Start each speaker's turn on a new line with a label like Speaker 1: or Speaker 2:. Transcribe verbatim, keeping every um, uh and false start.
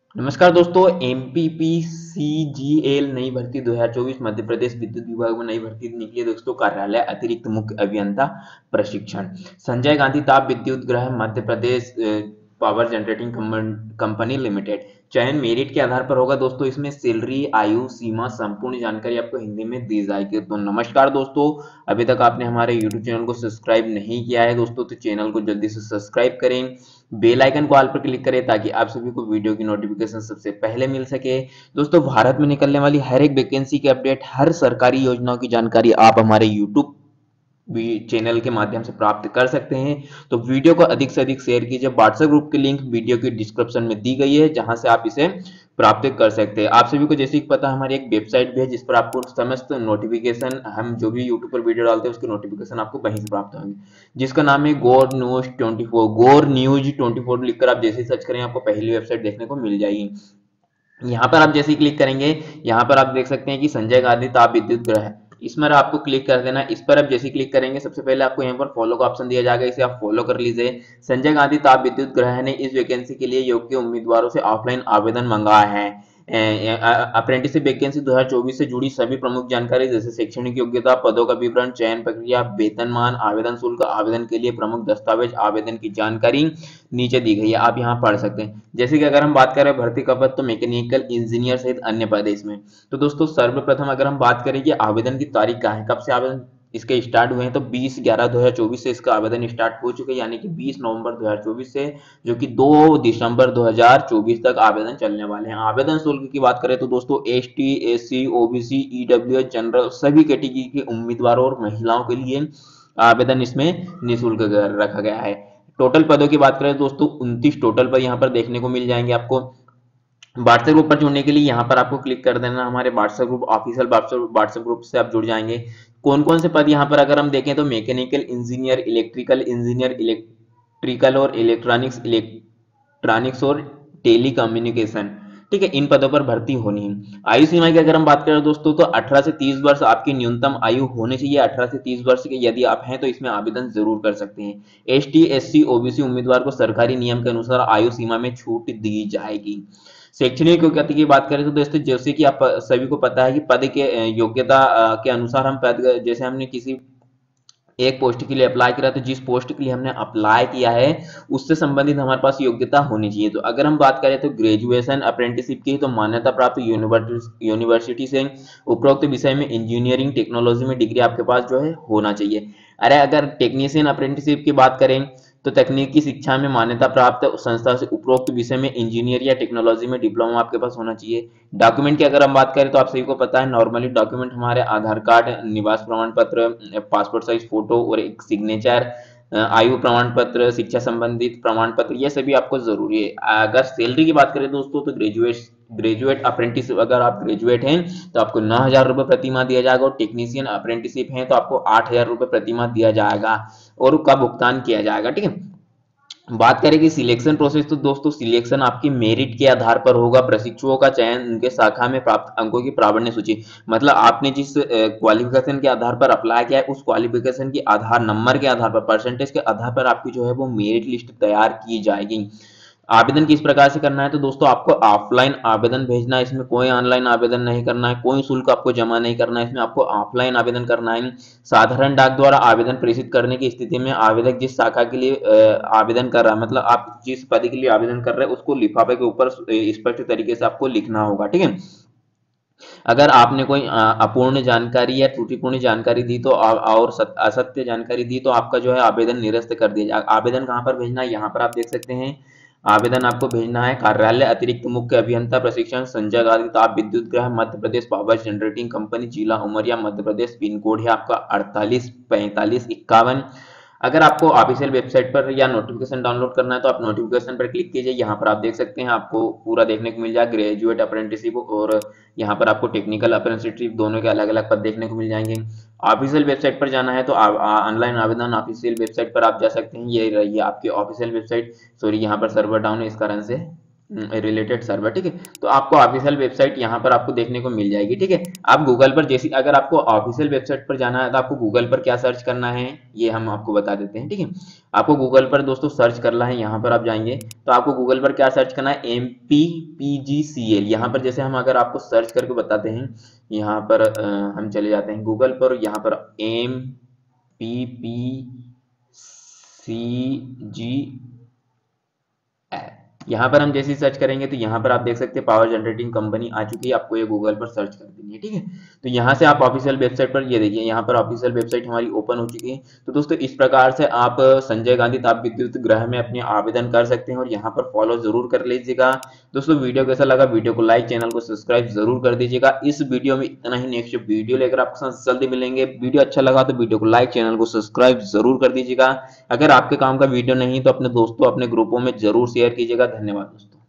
Speaker 1: नमस्कार दोस्तों। एमपीपीसीजीएल नई भर्ती दो हज़ार चौबीस मध्य प्रदेश विद्युत विभाग में नई भर्ती निकली है दोस्तों। कार्यालय अतिरिक्त मुख्य अभियंता प्रशिक्षण संजय गांधी ताप विद्युत गृह Madhya Pradesh power generating company limited. चयन मेरिट के आधार पर होगा दोस्तों। इसमें सैलरी, आयु सीमा, संपूर्ण जानकारी आपको हिंदी में दी जाएगी। तो नमस्कार दोस्तों, अभी तक आपने हमारे यूट्यूब चैनल को सब्सक्राइब नहीं किया है दोस्तों तो चैनल को जल्दी से सब्सक्राइब करें, बेल आइकन को ऑल पर क्लिक करें ताकि आप सभी को वीडियो की नोटिफिकेशन सबसे पहले मिल सके। दोस्तों, भारत में निकलने वाली हर एक वैकेंसी के अपडेट, हर सरकारी योजनाओं की जानकारी आप हमारे यूट्यूब भी चैनल के माध्यम से प्राप्त कर सकते हैं। तो वीडियो को अधिक से अधिक शेयर कीजिए। व्हाट्सएप ग्रुप की लिंक वीडियो की डिस्क्रिप्शन में दी गई है जहां से आप इसे प्राप्त कर सकते हैं। आप सभी को जैसे कि पता है, हमारी एक वेबसाइट भी है जिस पर आपको समस्त नोटिफिकेशन, हम जो भी यूट्यूब पर वीडियो डालते हैं उसके नोटिफिकेशन आपको वहीं से प्राप्त होंगे, जिसका नाम है Gor news twenty four. Gor news twenty four लिखकर आप जैसे ही सर्च करें आपको पहली वेबसाइट देखने को मिल जाएगी। यहाँ पर आप जैसे ही क्लिक करेंगे, यहाँ पर आप देख सकते हैं कि संजय गांधी ताप विद्युत गृह है, इस पर आपको क्लिक कर देना। इस पर आप जैसे ही क्लिक करेंगे सबसे पहले आपको यहाँ पर फॉलो का ऑप्शन दिया जाएगा, इसे आप फॉलो कर लीजिए। संजय गांधी ताप विद्युत गृह ने इस वैकेंसी के लिए योग्य उम्मीदवारों से ऑफलाइन आवेदन मंगाया है। अप्रेंटिसशिप वैकेंसी दो हज़ार चौबीस से जुड़ी सभी प्रमुख जानकारी जैसे शैक्षणिक योग्यता, पदों का विवरण, चयन प्रक्रिया, वेतनमान, आवेदन शुल्क, आवेदन के लिए प्रमुख दस्तावेज, आवेदन की जानकारी नीचे दी गई है, आप यहाँ पढ़ सकते हैं। जैसे कि अगर हम बात करें भर्ती का पद, तो मैकेनिकल इंजीनियर सहित अन्य पद है इसमें। तो दोस्तों, सर्वप्रथम अगर हम बात करें कि आवेदन की तारीख क्या है, कब से आवेदन इसके स्टार्ट हुए हैं, तो बीस ग्यारह दो हज़ार चौबीस से इसका आवेदन स्टार्ट हो चुके हैं, यानी कि बीस नवंबर दो हज़ार चौबीस से, जो कि दो दिसंबर दो हज़ार चौबीस तक आवेदन चलने वाले हैं। आवेदन शुल्क की बात करें तो दोस्तों, S T, S C, OBC, EWS, general सभी कैटेगरी के उम्मीदवारों और महिलाओं के लिए आवेदन इसमें निःशुल्क रखा गया है। टोटल पदों की बात करें दोस्तों, उनतीस टोटल पद यहाँ पर देखने को मिल जाएंगे आपको। व्हाट्सएप ग्रुप पर जुड़ने के लिए यहाँ पर आपको क्लिक कर देना, हमारे WhatsApp group official WhatsApp group से आप जुड़ जाएंगे। कौन कौन से पद यहाँ पर अगर हम देखें तो mechanical engineer, electrical engineer, electrical और इलेक्ट्रॉनिक्स, इलेक्ट्रॉनिक्स और टेली कम्युनिकेशन, ठीक है, इन पदों पर भर्ती होनी है। आयु सीमा की अगर हम बात करें दोस्तों, तो अठारह से तीस वर्ष आपकी न्यूनतम आयु होनी चाहिए। अठारह से तीस वर्ष के यदि आप हैं तो इसमें आवेदन जरूर कर सकते हैं। S T, S C, OBC उम्मीदवार को सरकारी नियम के अनुसार आयु सीमा में छूट दी जाएगी। शैक्षणिक योग्यता की बात करें तो दोस्तों, जैसे कि आप सभी को पता है कि पद के योग्यता के अनुसार हम पद, जैसे हमने किसी एक पोस्ट के लिए अप्लाई करा तो जिस पोस्ट के लिए हमने अप्लाई किया है उससे संबंधित हमारे पास योग्यता होनी चाहिए। तो अगर हम बात करें तो ग्रेजुएशन अप्रेंटिसशिप की, तो मान्यता प्राप्त यूनिवर्सिटी से उपरोक्त विषय में इंजीनियरिंग टेक्नोलॉजी में डिग्री आपके पास जो है होना चाहिए। अरे अगर टेक्नीशियन अप्रेंटिसशिप की बात करें तो तकनीकी शिक्षा में मान्यता प्राप्त संस्था से उपरोक्त विषय में इंजीनियर या टेक्नोलॉजी में डिप्लोमा आपके पास होना चाहिए। डॉक्यूमेंट की अगर हम बात करें तो आप सभी को पता है, नॉर्मली डॉक्यूमेंट हमारे आधार कार्ड, निवास प्रमाण पत्र, पासपोर्ट साइज फोटो और एक सिग्नेचर, आयु प्रमाण पत्र, शिक्षा संबंधित प्रमाण पत्र, ये सभी आपको जरूरी है। अगर सैलरी की बात करें दोस्तों, तो ग्रेजुएट ग्रेजुएट अप्रेंटिस, अगर आप ग्रेजुएट हैं तो आपको नौ हजार रुपए प्रति माह दिया जाएगा, और टेक्नीशियन अप्रेंटिसशिप है तो आपको आठ हजार रुपए प्रति माह दिया जाएगा और का भुगतान किया जाएगा, ठीक है। बात करें कि सिलेक्शन प्रोसेस, तो दोस्तों सिलेक्शन आपकी मेरिट के आधार पर होगा। प्रशिक्षुओं का चयन उनके शाखा में प्राप्त अंकों की प्रावीण्य सूची, मतलब आपने जिस क्वालिफिकेशन के आधार पर अप्लाई किया है उस क्वालिफिकेशन के आधार नंबर के आधार पर, परसेंटेज के आधार पर आपकी जो है वो मेरिट लिस्ट तैयार की जाएगी। आवेदन किस प्रकार से करना है, तो दोस्तों आपको ऑफलाइन आवेदन भेजना है, इसमें कोई ऑनलाइन आवेदन नहीं करना है, कोई शुल्क आपको जमा नहीं करना है, इसमें आपको ऑफलाइन आवेदन करना है। साधारण डाक द्वारा आवेदन प्रेषित करने की स्थिति में आवेदक जिस शाखा के लिए आवेदन कर रहा है, मतलब आप जिस पद के लिए आवेदन कर रहे हैं उसको लिफाफे के ऊपर स्पष्ट तरीके से आपको लिखना होगा, ठीक है। अगर आपने कोई अपूर्ण जानकारी या त्रुटिपूर्ण जानकारी दी तो और असत्य जानकारी दी तो आपका जो है आवेदन निरस्त कर दिया जाएगा। आवेदन कहाँ पर भेजना है, यहाँ पर आप देख सकते हैं। आवेदन आपको भेजना है कार्यालय अतिरिक्त मुख्य अभियंता प्रशिक्षण संजय गांधी ताप विद्युत गृह Madhya Pradesh power generating company जिला उमरिया मध्य प्रदेश। पिन कोड है आपका अड़तालीस पैंतालीस इक्यावन। अगर आपको ऑफिशियल वेबसाइट पर या नोटिफिकेशन डाउनलोड करना है तो आप नोटिफिकेशन पर क्लिक कीजिए, यहाँ पर आप देख सकते हैं आपको पूरा देखने को मिल जाएगा, ग्रेजुएट अप्रेंटिसशिप और यहाँ पर आपको टेक्निकल अप्रेंटिसशिप दोनों के अलग अलग पद देखने को मिल जाएंगे। ऑफिशियल वेबसाइट पर जाना है तो ऑनलाइन आवेदन ऑफिशियल वेबसाइट पर आप जा सकते हैं, ये रही है आपकी ऑफिशियल वेबसाइट। सॉरी, यहाँ पर सर्वर डाउन है इस कारण से रिलेटेड सर्वर, ठीक है। तो आपको ऑफिशियल वेबसाइट यहाँ पर आपको देखने को मिल जाएगी, ठीक है। आप गूगल पर जैसी, अगर आपको ऑफिशियल वेबसाइट पर जाना है तो आपको गूगल पर क्या सर्च करना है ये हम आपको बता देते हैं, ठीक है। आपको गूगल पर दोस्तों सर्च करना है, यहाँ पर आप जाएंगे तो आपको गूगल पर क्या सर्च करना है, M P P G C L. यहाँ पर जैसे हम अगर आपको सर्च करके बताते हैं, यहाँ पर आ, हम चले जाते हैं गूगल पर, यहाँ पर M P P C G, यहाँ पर हम जैसे सर्च करेंगे तो यहाँ पर आप देख सकते हैं पावर जनरेटिंग कंपनी आ चुकी है, आपको ये गूगल पर सर्च कर देनी है, ठीक है। तो यहाँ से आप ऑफिशियल वेबसाइट पर, ये देखिए यहाँ पर ऑफिशियल वेबसाइट हमारी ओपन हो चुकी है। तो दोस्तों इस प्रकार से आप संजय गांधी ताप विद्युत गृह में अपने आवेदन कर सकते हैं और यहाँ पर फॉलो जरूर कर लीजिएगा। दोस्तों वीडियो कैसा लगा, वीडियो को लाइक, चैनल को सब्सक्राइब जरूर कर दीजिएगा। इस वीडियो में इतना ही, नेक्स्ट वीडियो लेकर आपके साथ जल्दी मिलेंगे। वीडियो अच्छा लगा तो वीडियो को लाइक, चैनल को सब्सक्राइब जरूर कर दीजिएगा। अगर आपके काम का वीडियो नहीं तो अपने दोस्तों, अपने ग्रुपों में जरूर शेयर कीजिएगा। धन्यवाद दोस्तों।